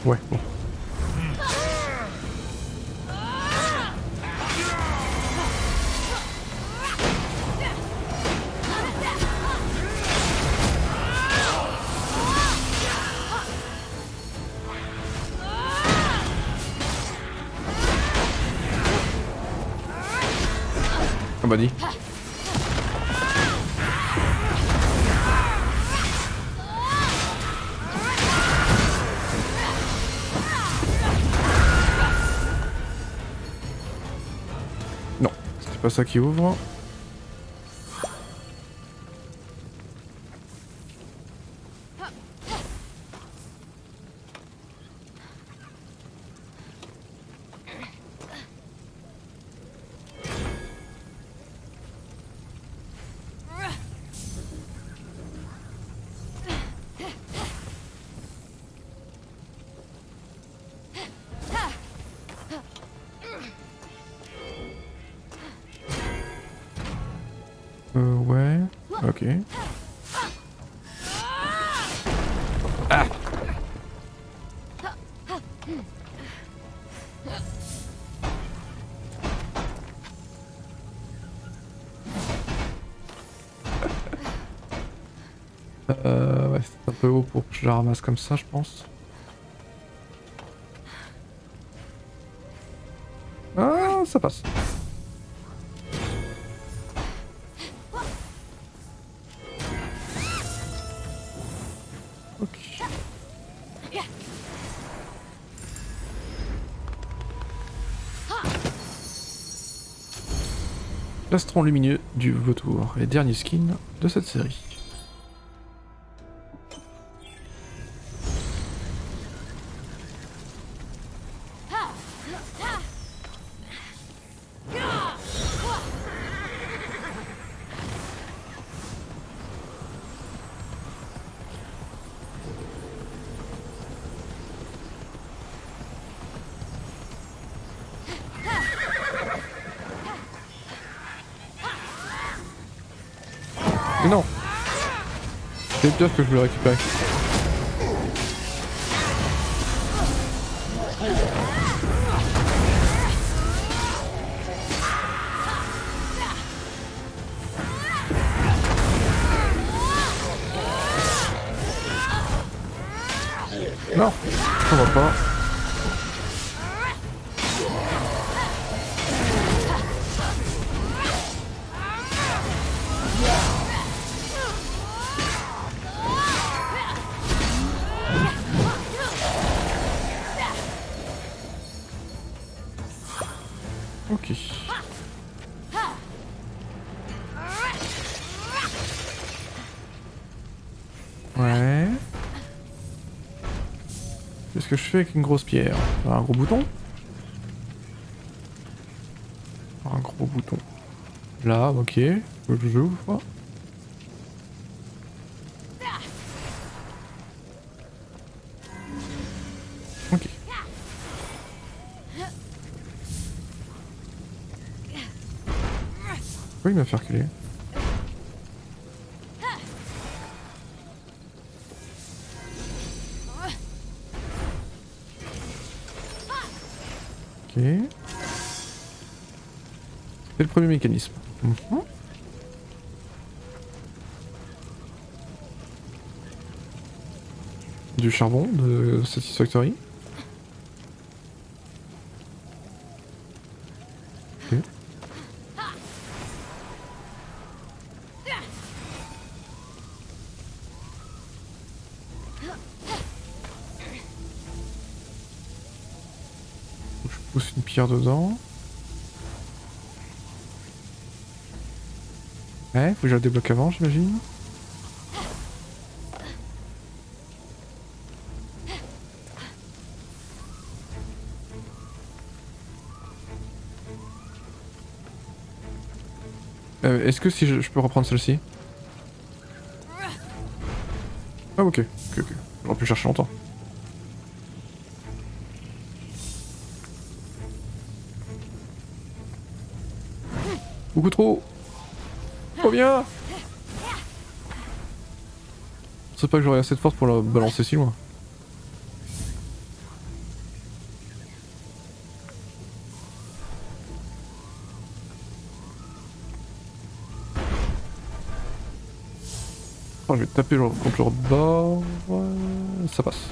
Ouais, bon. Ah bah dit. Non, c'était pas ça qui ouvre. Ouais, ok. Ah! Ouais, c'est un peu haut pour que je la ramasse comme ça, je pense. Ah, ça passe. Ok. Plastron lumineux du vautour, les derniers skins de cette série. Mais non! C'est pire que je voulais récupérer. Non! On va pas. Ok. Ouais. Qu'est-ce que je fais avec une grosse pierre? Un gros bouton? Un gros bouton. Là, ok. J'ouvre. Ok. Pourquoi il m'a fait reculer? Ok. C'est le premier mécanisme. Du charbon de Satisfactory. Ok. Je pousse une pierre dedans. Ouais, faut que je la débloque avant, j'imagine. Est-ce que si je peux reprendre celle-ci? Ah ok, ok. J'aurais pu chercher longtemps. Beaucoup trop. Trop bien. Je sais pas que j'aurais assez de force pour la balancer si loin. Oh, je vais taper contre leur bord. Ça passe.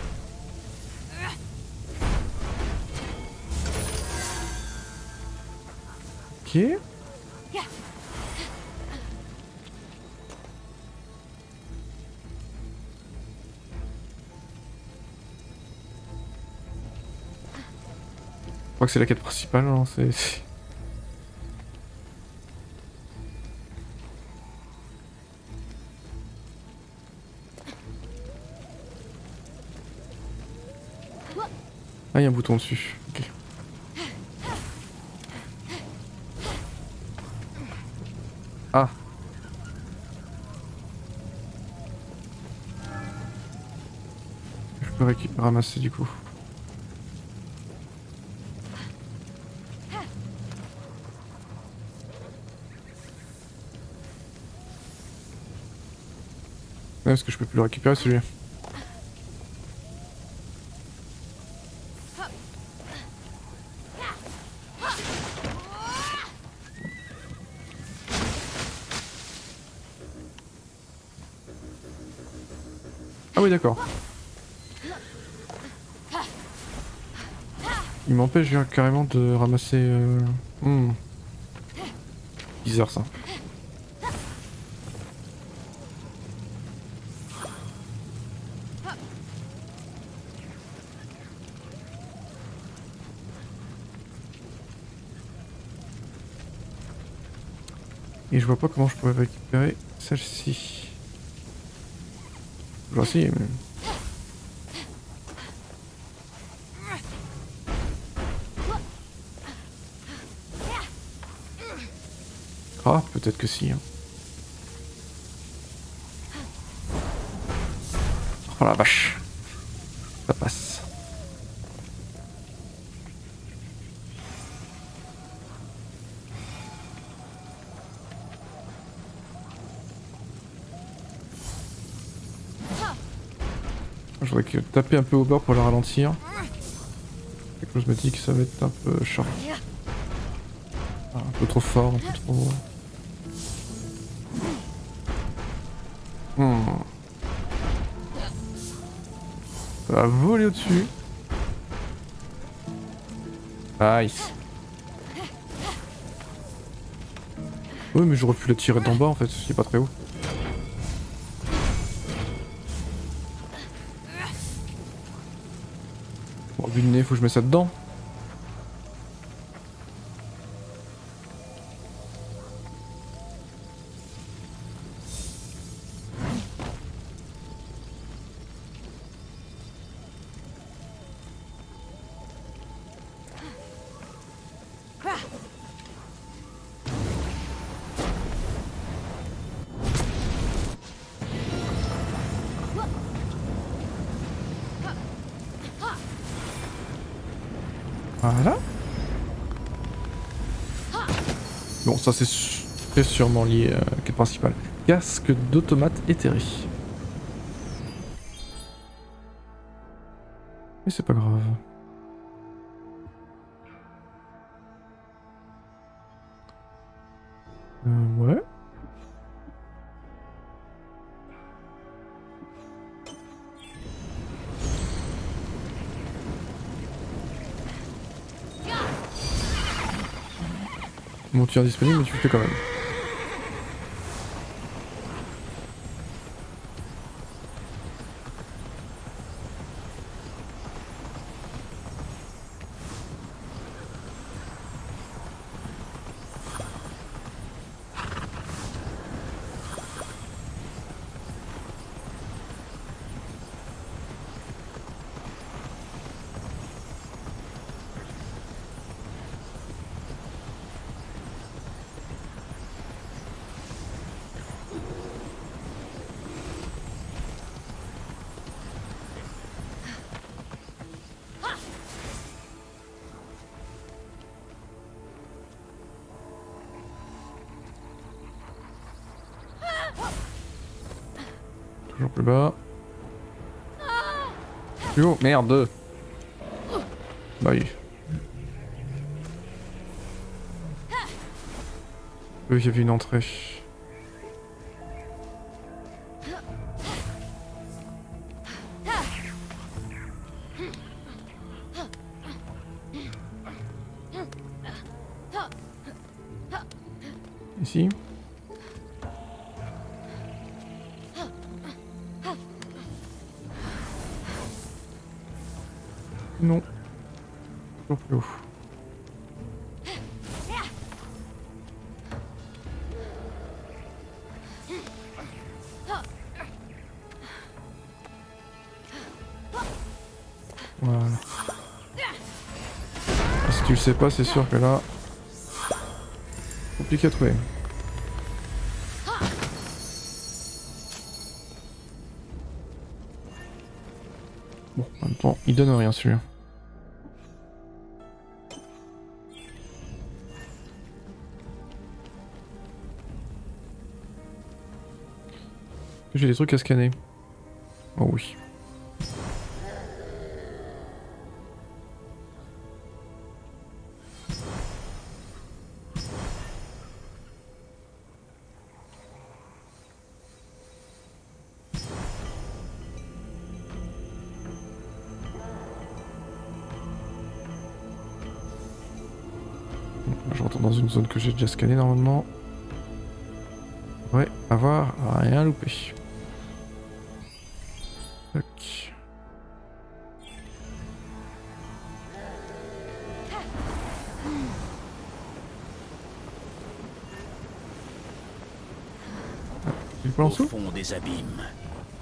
Ok. Je crois que c'est la quête principale, hein, c'est... Ah, il y a un bouton dessus. Ok. Ah. Je peux ramasser du coup. Ouais, parce que je peux plus le récupérer celui-là. Ah oui d'accord. Il m'empêche carrément de ramasser... Bizarre ça. Et je vois pas comment je pourrais récupérer celle-ci. Je vais essayer mais... Ah, peut-être que si. Hein. Oh la vache. Ça passe. Je voudrais taper un peu au bord pour la ralentir. Et que je me dis que ça va être un peu short. Ah, un peu trop fort, un peu trop... Ça va voler au-dessus. Nice. Oui mais j'aurais pu la tirer d'en bas en fait, il est pas très haut. Bon, vu le nez, faut que je mette ça dedans. Voilà. Bon, ça c'est sûrement lié à la quête principale. Casque d'automate éthéré. Mais c'est pas grave. Ouais. Mon tir disponible, mais tu le fais quand même. Toujours plus bas. Plus haut, merde. Bah oui. Il y avait une entrée. Ici. Non. Toujours plus haut. Voilà. Si tu le sais pas, c'est sûr que là... compliqué à trouver. Bon, en même temps, il donne rien celui-là. J'ai des trucs à scanner. Oh oui. Je retourne dans une zone que j'ai déjà scannée normalement. Ouais, avoir rien loupé. Tac. Il est pas en dessous ? Au fond des abîmes. Oula !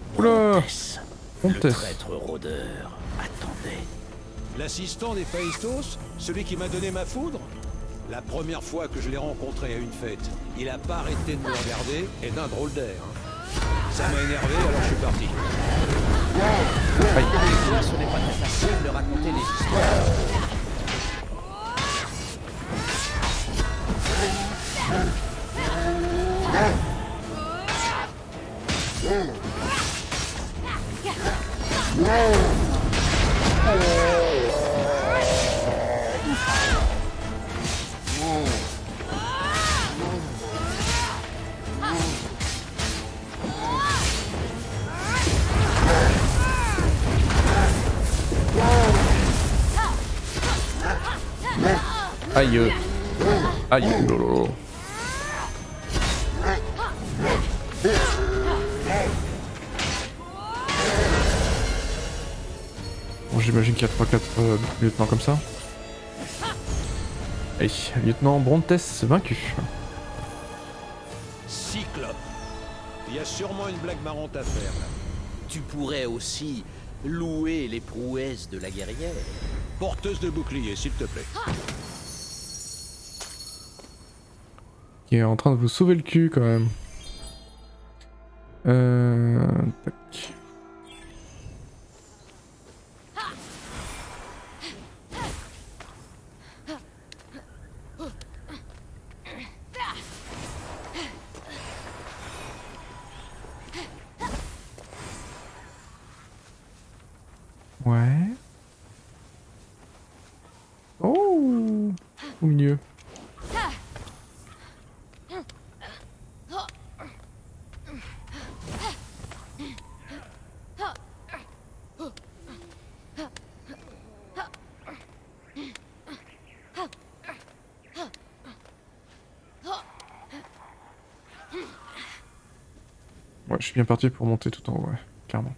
Le traître rôdeur attendait. L'assistant des Phaistos, celui qui m'a donné ma foudre? La première fois que je l'ai rencontré à une fête, il a pas arrêté de me regarder et d'un drôle d'air. Ça m'a énervé, alors je suis parti. Des fois, ce n'est pas très facile de raconter les histoires. Aïe. Aïe. Lolo. Bon, j'imagine qu'il y a 3-4 lieutenants comme ça. Allez, lieutenant Brontes vaincu. Cyclope. Il y a sûrement une blague marrante à faire là. Tu pourrais aussi louer les prouesses de la guerrière. Porteuse de bouclier, s'il te plaît. Qui est en train de vous sauver le cul quand même. Tac. Ouais. Oh, au milieu. Ouais, je suis bien parti pour monter tout en haut, ouais, clairement.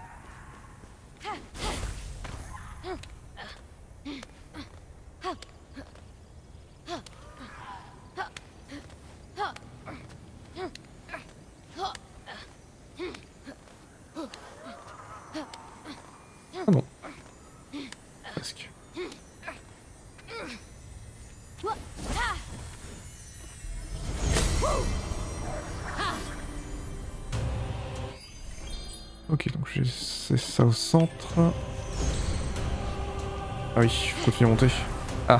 Ah non. Presque. Ok, donc c'est ça au centre. Ah oui, faut continuer à monter. Ah.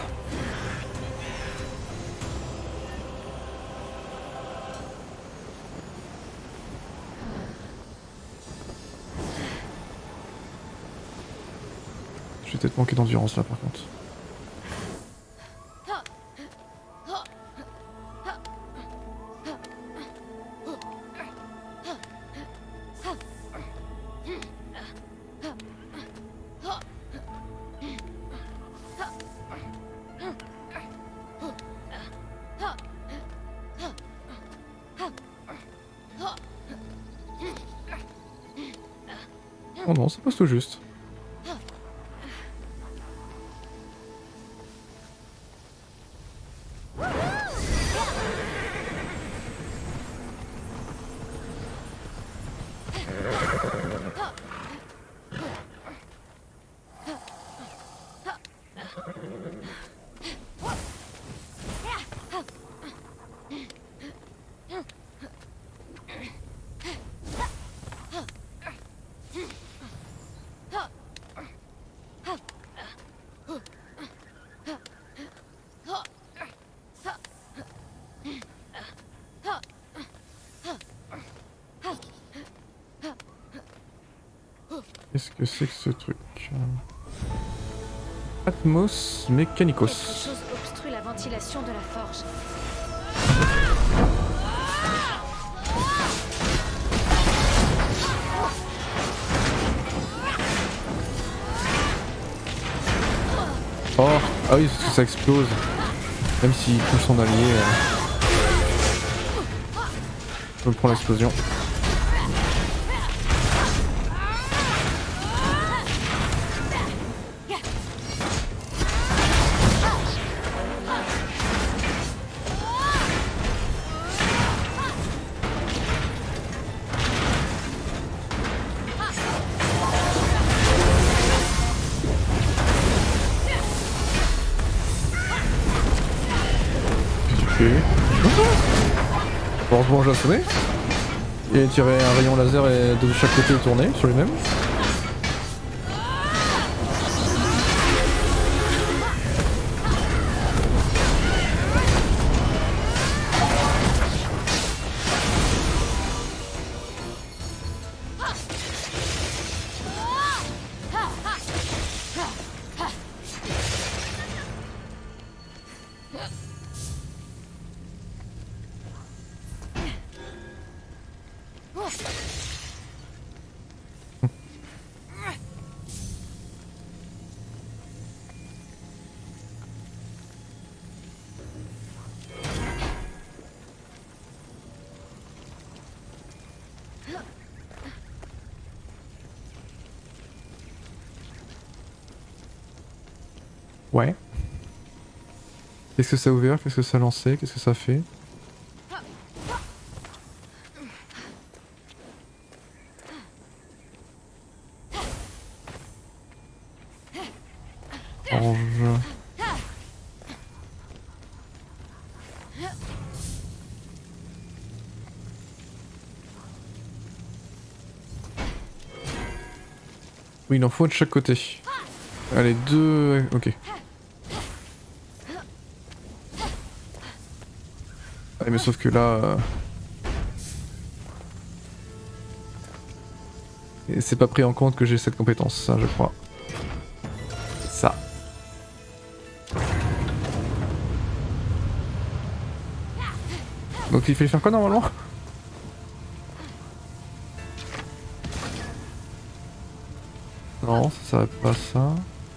Je vais peut-être manquer d'endurance là par contre. Oh non, ça passe tout juste. Qu'est-ce que c'est que ce truc? Atmos Mechanicos. Quelque chose obstrue la ventilation de la forge. Oh, ah oui, parce que ça explose. Même s'il touche son allié. Je me prends l'explosion. Heureusement j'ai assommé. Il a tiré un rayon laser et de chaque côté tourné sur lui-même. Ouais. Qu'est-ce que ça a ouvert? Qu'est-ce que ça a lancé? Qu'est-ce que ça fait? Orange. Oui, il en faut un de chaque côté. Allez, deux... Ok. Ah, mais sauf que là... c'est pas pris en compte que j'ai cette compétence, ça, je crois. Ça. Donc il fallait faire quoi normalement? Non, ça serait pas ça.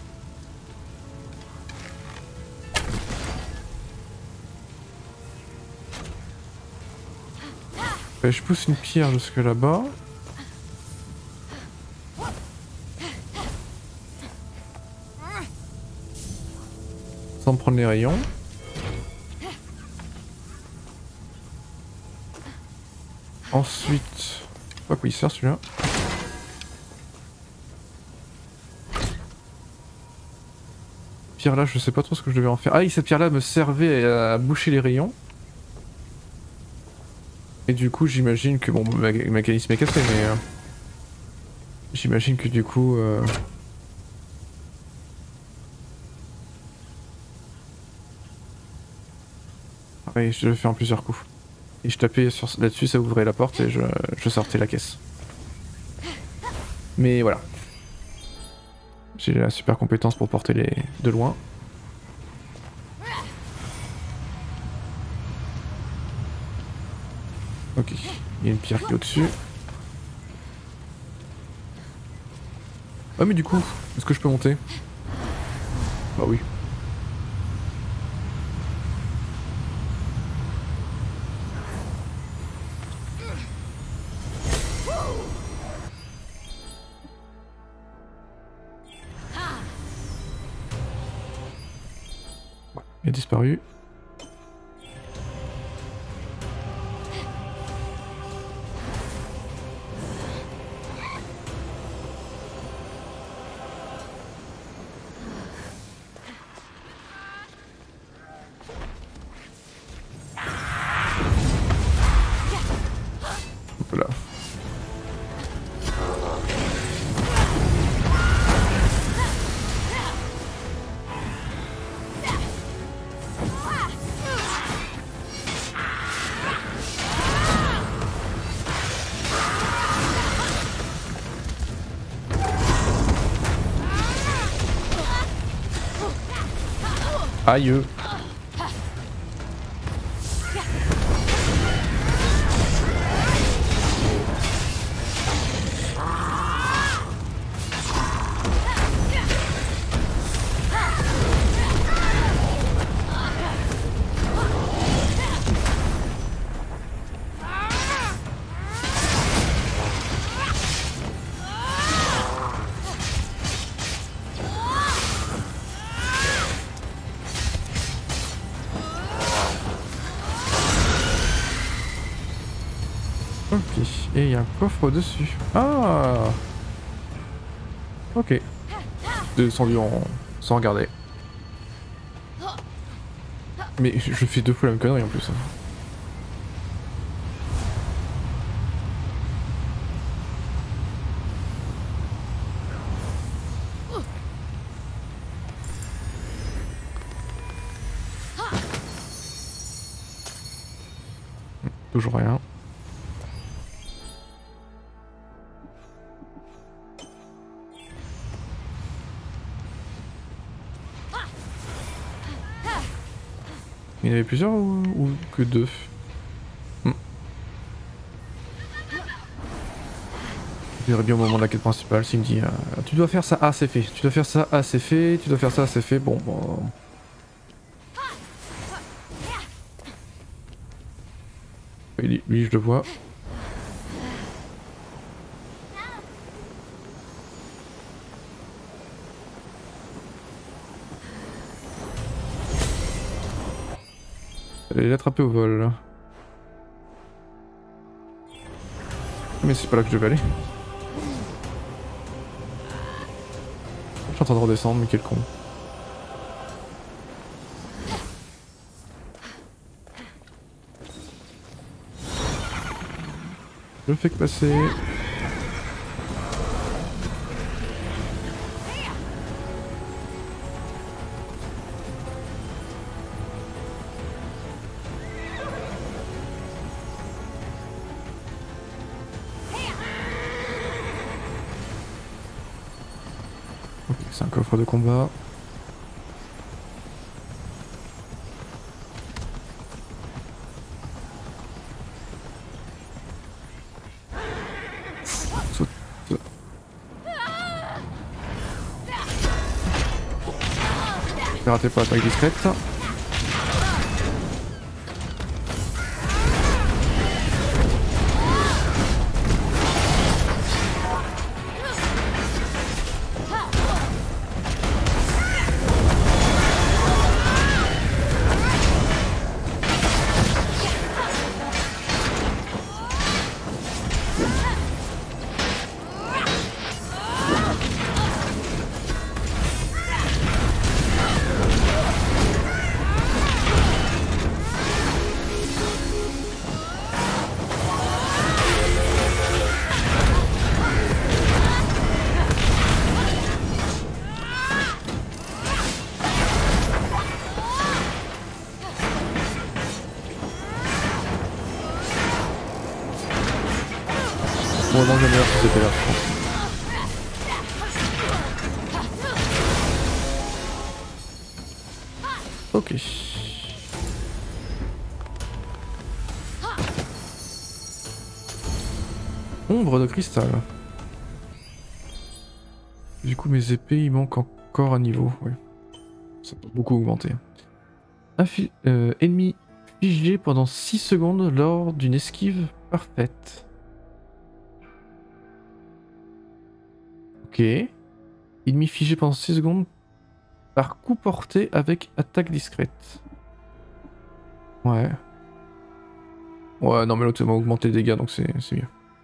Ouais, je pousse une pierre jusque là-bas. Sans me prendre les rayons. Ensuite... je sais pas à quoi il sert celui-là. Pierre là, je sais pas trop ce que je devais en faire. Ah oui, cette pierre là me servait à boucher les rayons. Et du coup j'imagine que... bon, le mécanisme est cassé mais... j'imagine que du coup... pareil, je devais faire en plusieurs coups. Et je tapais là-dessus, ça ouvrait la porte et je sortais la caisse. Mais voilà. J'ai la super compétence pour porter les de loin. Ok, il y a une pierre qui est au-dessus. Ah mais du coup, est-ce que je peux monter? Bah oui. Il a disparu. Voilà. Aïe. Ok, et il y a un coffre dessus. Ah. Ok. Descendu sans regarder. Mais je fais 2 fois la même connerie en plus. Toujours rien. Il y en avait plusieurs ou que 2? Je verrai bien au moment de la quête principale s'il me dit tu dois faire ça, ah c'est fait, tu dois faire ça, ah c'est fait, tu dois faire ça, c'est fait, bon. Lui je le vois. Allez l'attraper au vol là. Mais c'est pas là que je devais aller. Je suis en train de redescendre, mais quel con. Je fais que passer. Ok, c'est un coffre de combat. Saute. J'ai raté pour l'attaque discrète. Bon non, j'aime bien si c'était là, je pense. Ok. Ombre de cristal. Du coup mes épées il manque encore un niveau, ouais. Ça peut beaucoup augmenter. Ennemi figé pendant 6 secondes lors d'une esquive parfaite. Ok. Ennemi figé pendant 6 secondes Par coup porté avec attaque discrète. Ouais. Ouais, non mais l'autre m'a augmenté les dégâts donc c'est mieux.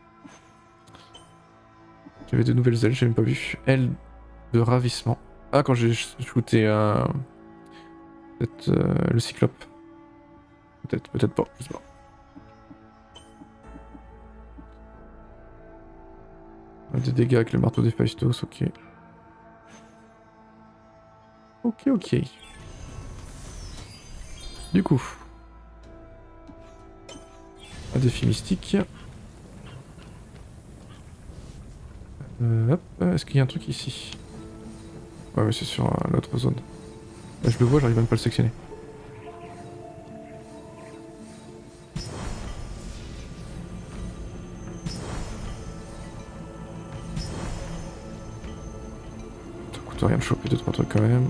J'avais de nouvelles ailes, j'ai même pas vu. Aile de ravissement. Ah, quand j'ai shooté peut-être le cyclope. Peut-être pas, je sais pas. Des dégâts avec le marteau des Phaistos, ok. Ok. Du coup. Un défi mystique. Hop, est-ce qu'il y a un truc ici? Ouais, mais c'est sur l'autre zone. Là, je le vois, j'arrive même pas à le sectionner. Ça coûte rien de choper 2-3 trucs quand même.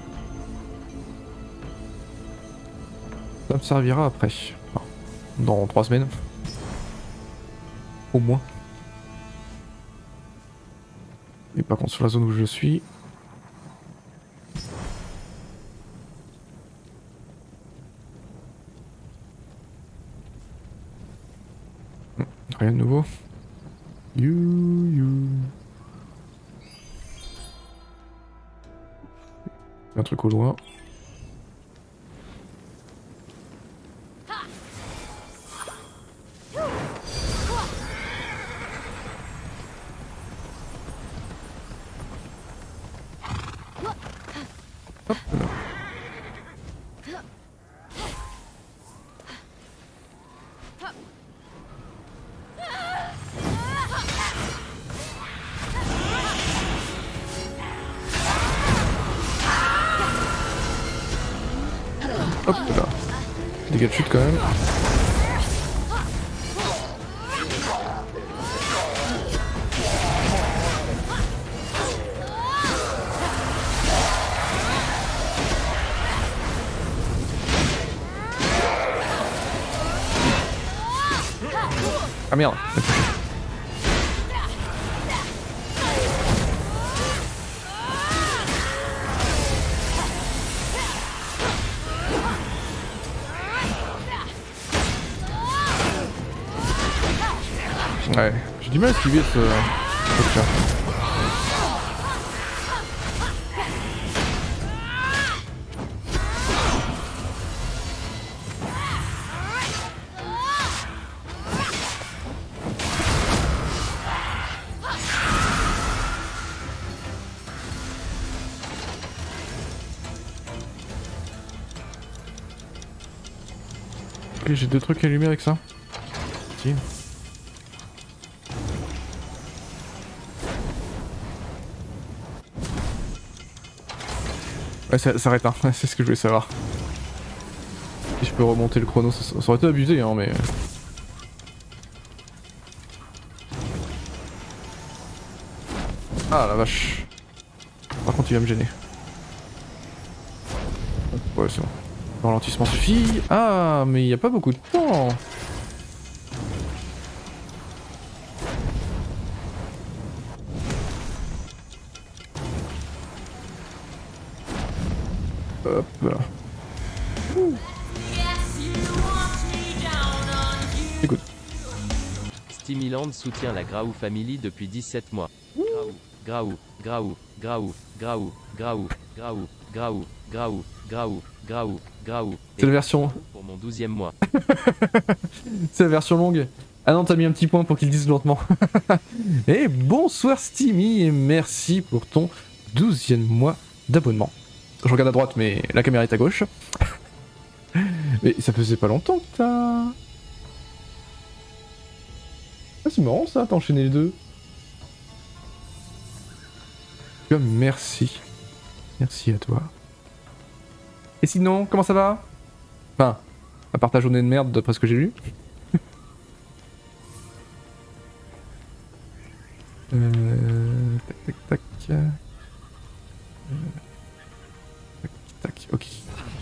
Ça me servira après. Enfin, dans 3 semaines. Au moins. Et par contre sur la zone où je suis... Rien de nouveau. Un truc au loin. Hop là. Hop là. Dégâts de chute quand même. Ah merde. Ouais, j'ai du mal à esquiver ce truc là. Ok, j'ai 2 trucs à allumer avec ça. Si. Ouais, ça s'arrête, hein. C'est ce que je voulais savoir. Si je peux remonter le chrono, ça aurait été abusé, hein, mais... Ah la vache. Par contre, il va me gêner. Ouais, c'est bon. Le ralentissement suffit. Ah, mais il n'y a pas beaucoup de temps. Hop là. Écoute. Stimiland soutient la Graou Family depuis 17 mois. Graou. C'est la version... Pour mon 12e mois. C'est la version longue. Ah non, t'as mis un petit point pour qu'il dise lentement. Et bonsoir Steamy et merci pour ton 12e mois d'abonnement. Je regarde à droite mais la caméra est à gauche. Mais ça faisait pas longtemps que t'as... Ah c'est marrant ça, t'as enchaîné les deux. Merci. Merci à toi. Et sinon, comment ça va? Enfin, à part ta journée de merde d'après ce que j'ai lu. Tac. Tac, ok.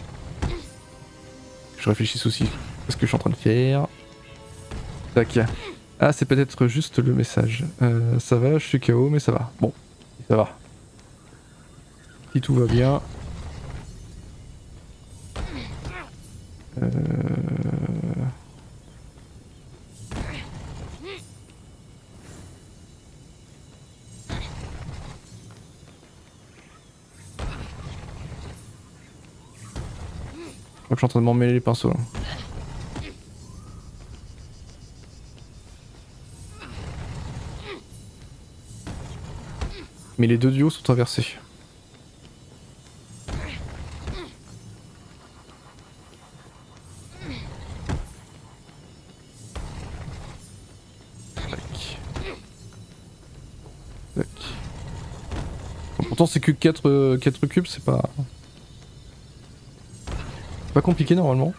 Je réfléchis aussi à ce que je suis en train de faire. Tac. Ah, c'est peut-être juste le message. Ça va, je suis KO, mais ça va. Bon, ça va. Si tout va bien. Je suis en train de m'emmêler les pinceaux là. Mais les deux duos sont inversés. Tac. Tac. Bon, pourtant c'est que 4 cubes, c'est pas... Pas compliqué normalement.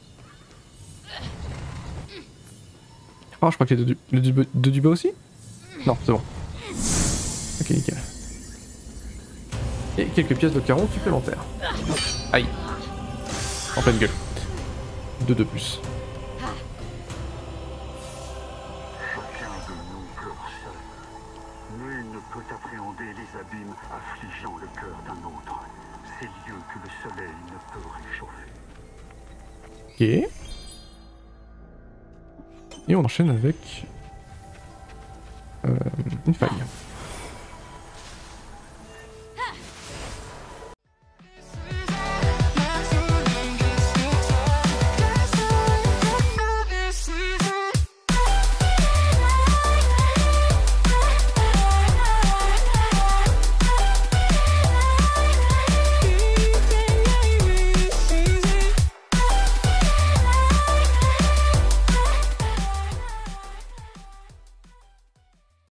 Ah, je crois que les deux du bas aussi? Non, c'est bon. Ok, nickel. Et quelques pièces de caron supplémentaires. Aïe. En pleine gueule. 2 de plus. Chacun de nous pleure seul. Nul ne peut appréhender les abîmes affligeant le cœur d'un autre. Ces lieux que le soleil ne peut réchauffer. Ok. Et on enchaîne avec une faille.